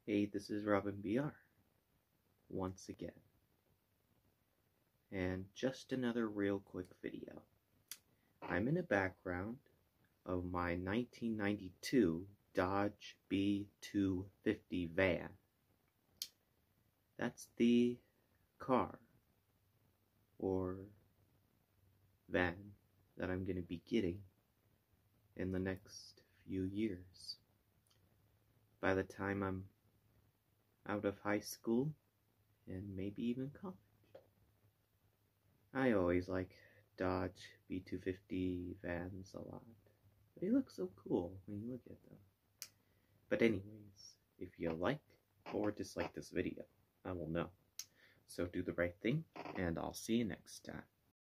Hey, this is Robinbeare once again, and just another real quick video. I'm in the background of my 1992 Dodge B250 van. That's the car or van that I'm going to be getting in the next few years. By the time I'm out of high school and maybe even college. I always like Dodge B250 vans a lot. They look so cool when you look at them. But anyways, if you like or dislike this video, I will know. So do the right thing, and I'll see you next time.